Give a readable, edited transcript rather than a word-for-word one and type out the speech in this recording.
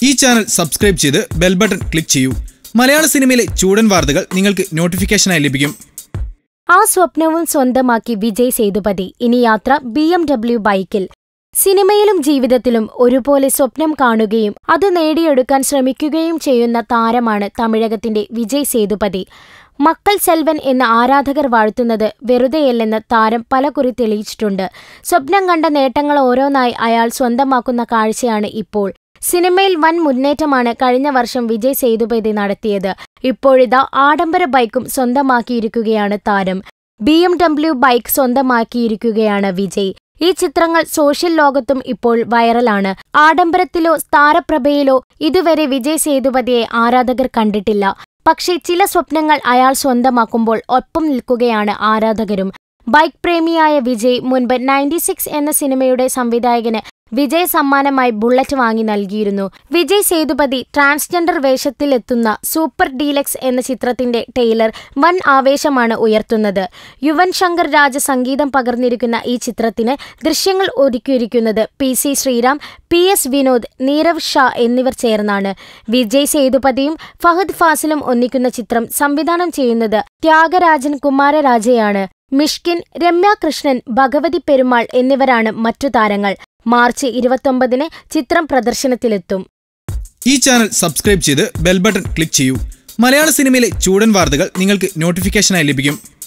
ഈ channel subscribe ചെയ്ത് bell button click ചെയ്യൂ. മലയാള സിനിമയിലെ ചൂടൻ വാർത്തകൾ നിങ്ങൾക്ക് നോട്ടിഫിക്കേഷനായി ലഭിക്കും. ആ സ്വപ്നവും സ്വന്തമാക്കി വിജയ് സേതുപതി. ഇനി യാത്ര BMW ബൈക്കിൽ. സിനിമയിലും ജീവിതത്തിലും ഒരുപോലെ സ്വപ്നം കാണുകയും അത് നേടിയെടുക്കാൻ ശ്രമിക്കുകയും ചെയ്യുന്ന താരമാണ് തമിഴകത്തിന്റെ വിജയ് സേതുപതി. മക്കൾ സെൽവൻ എന്ന് ആരാധകർ വാഴ്ത്തുന്നത് വെറുതെയല്ലെന്ന് താരം പലകുറി തെളിയിച്ചിട്ടുണ്ട്. സ്വപ്നം കണ്ട നേട്ടങ്ങൾ ഓരോന്നായി അയാൾ സ്വന്തമാക്കുന്ന കാഴ്ചയാണ് ഇപ്പോൾ. സിനിമയിൽ വൻ മുന്നേറ്റമാണ് കഴിഞ്ഞ വർഷം വിജയ് സേതുപതി നടത്തിയത്. ഇപ്പോഴിതാ ആഡംബര ബൈക്കും സ്വന്തമാക്കിയിരിക്കുകയാണ് താരം. BMW ബൈക്ക് സ്വന്തമാക്കിയിരിക്കുകയാണ് വിജയ്. ഈ ചിത്രങ്ങൾ സോഷ്യൽ ലോകത്തും ഇപ്പോൾ വൈറലാണ്. ആഡംബരത്തിലോ താരപ്രഭയിലോ ഇതുവരെ വിജയ് സേതുപതിയെ ആരാധകർ കണ്ടിട്ടില്ല. പക്ഷേ ചില സ്വപ്നങ്ങൾ അയാൾ സ്വന്തമാക്കുമ്പോൾ ഒപ്പം നിൽക്കുകയാണ് ആരാധകരും. ബൈക്ക് പ്രേമിയായ വിജയ് മുൻപ് 96 എന്ന സിനിമയുടെ സംവിധായകന് വിജയ് സമ്മാനമായി ബുള്ളറ്റ് വാങ്ങി നൽകിയിരുന്നു. വിജയ് സേതുപതി ട്രാൻസ്ജെൻഡർ വേഷത്തിലെത്തുന്ന സൂപ്പർ ഡീലക്സ് എന്ന ചിത്രത്തിന്റെ ട്രെയിലർ വൻ ആവേശമാണ് ഉയർത്തുന്നത്. യുവൻ ശങ്കർ രാജ സംഗീതം പകർന്നിരിക്കുന്ന ഈ ചിത്രത്തിന് ദൃശ്യങ്ങൾ ഒരുക്കിയിരിക്കുന്നത് PC ശ്രീറാം, PS വിനോദ്, നീരവ് ഷാ എന്നിവർ ചേർന്നാണ്. വിജയ് സേതുപതിയും ഫഹദ് ഫാസിലും ഒന്നിക്കുന്ന ചിത്രം സംവിധാനം ചെയ്യുന്നത് ത്യാഗരാജൻ കുമാരരാജയാണ്. മിഷ്കിൻ, രമ്യ കൃഷ്ണൻ, ഭഗവതി പെരുമാൾ എന്നിവരാണ് മറ്റു താരങ്ങൾ. മാർച്ച് 29-ന് ചിത്രം പ്രദർശനത്തിലെത്തും. ഈ ചാനൽ സബ്സ്ക്രൈബ് ചെയ്ത് ബെൽ ബട്ടൺ ക്ലിക്ക് ചെയ്യൂ. മലയാള സിനിമയിലെ ചൂടൻ വാർത്തകൾ നിങ്ങൾക്ക് നോട്ടിഫിക്കേഷനായി ലഭിക്കും.